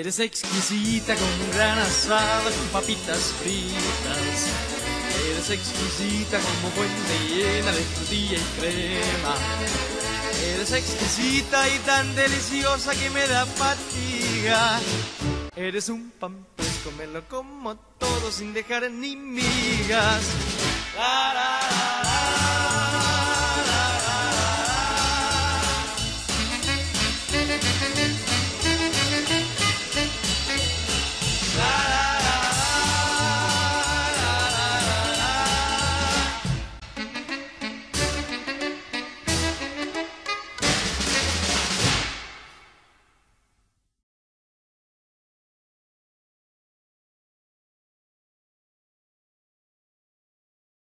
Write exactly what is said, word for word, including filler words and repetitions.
Eres exquisita como un gran asado con papitas fritas. Eres exquisita como fuente llena de frutilla y crema. Eres exquisita y tan deliciosa que me da fatiga. Eres un pan fresco, me lo como todo sin dejar ni migas. La, la,